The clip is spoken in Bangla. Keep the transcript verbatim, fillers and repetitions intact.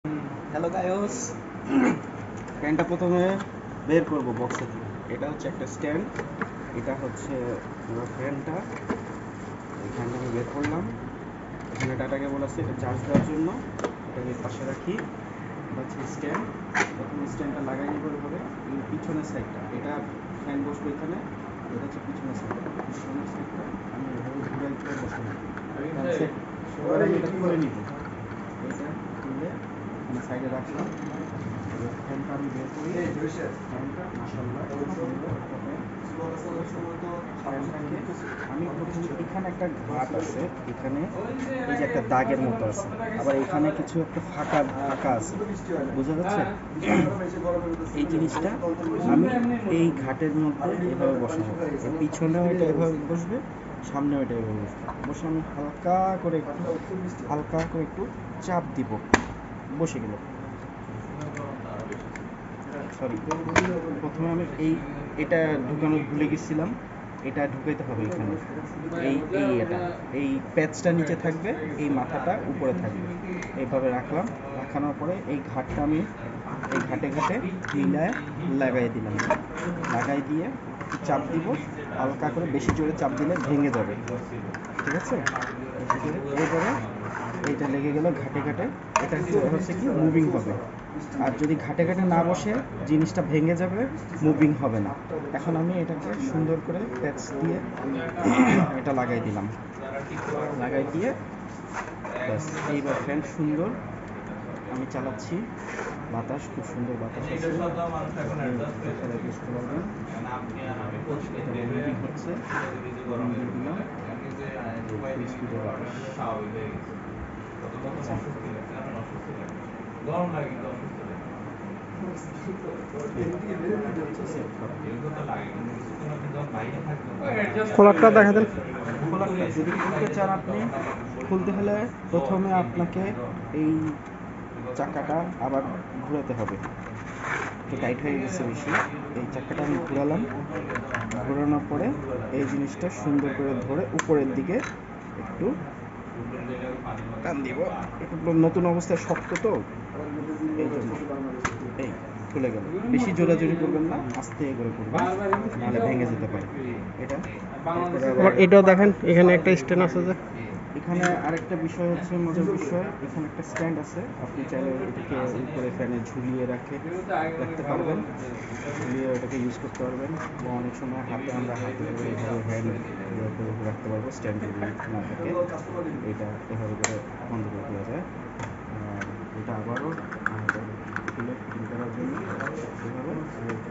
হ্যালো গায়স, ফ্যানটা প্রথমে বের করব বক্সে থেকে। এটা হচ্ছে একটা স্ট্যান্ড, এটা হচ্ছে আমার ফ্যানটা। এই ফ্যানটা আমি বের করলাম। এখানে ডাটা কেবল আছে, এটা চার্জ দেওয়ার জন্য। এটা আমি পাশে রাখি। এটা হচ্ছে স্ট্যান্ড। প্রথমে স্ট্যান্ডটা লাগাই নিব এভাবে। এই পিছনের সাইডটা, এটা ফ্যান বসবে এখানে। এটা হচ্ছে পিছনের সাইডটা। পিছনের সাইডটা আমি এভাবে ঘুরাই ঘুরাই বসাবো। এবার আমি এটা খুলে নিব। এটা খুলে আমি সাইডে রাখলাম। এবার ফ্যানটা আমি বের করি। ফ্যানটা মাশাআল্লাহ খুব সুন্দর একটা ফ্যান। ফ্যানটাকে আমি প্রথমে, এখানে একটা ঘাট আছে, এখানে এই যে একটা দাগের মতো আছে, আবার এখানে কিছু একটা ফাঁকা ফাঁকা আছে, বোঝা যাচ্ছে? এই জিনিসটা আমি এই ঘাটের মধ্যে এভাবে বসাবো। এর পিছনেও এটা এভাবে বসবে, সামনেও এটা এভাবে বসবে। বসে আমি হালকা করে একটু হালকা করে একটু চাপ দিব, বসে গেল। সরি, প্রথমে আমি এই এটা ঢুকানো ভুলে গেছিলাম। এটা ঢুকাইতে হবে এখানে। এই এই এটা এই প্যাচটা নিচে থাকবে, এই মাথাটা উপরে থাকবে। এইভাবে রাখলাম। রাখানোর পরে এই ঘাটটা আমি এই ঘাটে ঘাটে মিলায় লাগাই দিলাম। লাগাই দিয়ে একটু চাপ দিব, হালকা করে। বেশি জোরে চাপ দিলে ভেঙে যাবে, ঠিক আছে? বেশি জোরে এরপরে এইটা লেগে গেল ঘাটে ঘাটে। এটা হচ্ছে কি মুভিং হবে। আর যদি ঘাটে ঘাটে না বসে, জিনিসটা ভেঙে যাবে, মুভিং হবে না। এখন আমি এটাকে সুন্দর করে প্যাচ দিয়ে এটা লাগাই দিলাম। লাগাই দিয়ে ব্যাস, এইবার ফ্যান সুন্দর আমি চালাচ্ছি। বাতাস, খুব সুন্দর বাতাস আছে। বুঝতে পারবেন মুভিং হচ্ছে। মুভিং দিয়ে দিলাম, ফুল স্পিডে বাতাস। গরম লাগে কিন্তু অসুস্থ লাগে। খোলারটা দেখা দেন। খোলারটা যদি খুলতে চান আপনি, খুলতে হলে প্রথমে আপনাকে এই চাকাটা আবার ঘোরাতে হবে। একটু টাইট হয়ে গেছে বেশি। এই চাকাটা আমি ঘোরালাম। ঘোরানোর পরে এই জিনিসটা সুন্দর করে ধরে উপরের দিকে একটু টান দিব। একটু নতুন অবস্থায় শক্ত তো, এই জন্য এই খুলে গেল। বেশি জোরাজোরি করবেন না, আস্তে করে করবেন, নাহলে ভেঙে যেতে পারে এটা। আবার এটাও দেখেন, এখানে একটা স্ট্যান্ড আছে যে। এখানে আরেকটা বিষয় হচ্ছে, মজার বিষয়, এখানে একটা স্ট্যান্ড আছে। আপনি চাইলে এটাকে উপরে ফ্যানে ঝুলিয়ে রাখে রাখতে পারবেন, ঝুলিয়ে ওটাকে ইউজ করতে পারবেন। বা অনেক সময় হাতে, আমরা হাতে করে এইভাবে হ্যান্ড করে রাখতে পারবো, স্ট্যান্ড যদি না থাকে। এটা এভাবে করে বন্ধ করে দেওয়া যায়। আর এটা আবারও খুলে ফিটিং করার জন্য এভাবে